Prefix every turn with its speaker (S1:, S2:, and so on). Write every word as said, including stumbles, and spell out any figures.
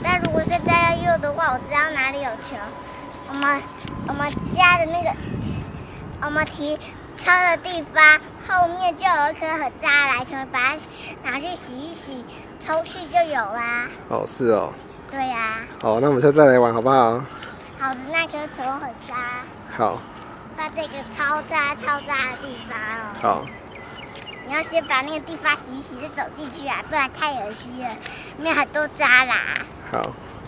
S1: 但如果是在幼的话，我知道哪里有球。我们我们家的那个，我们提车的地方后面就有一颗很渣的篮球，把它拿去洗一洗，抽去就有啦。
S2: 哦，是哦。
S1: 对呀、啊。
S2: 好，那我们现在再来玩好不好？
S1: 好的，那颗球很渣。
S2: 好。
S1: 放这个超渣超渣的地方哦。
S2: 好。
S1: 你要先把那个地方洗一洗，再走进去啊，不然太恶心了，里面很多渣啦。
S2: 好。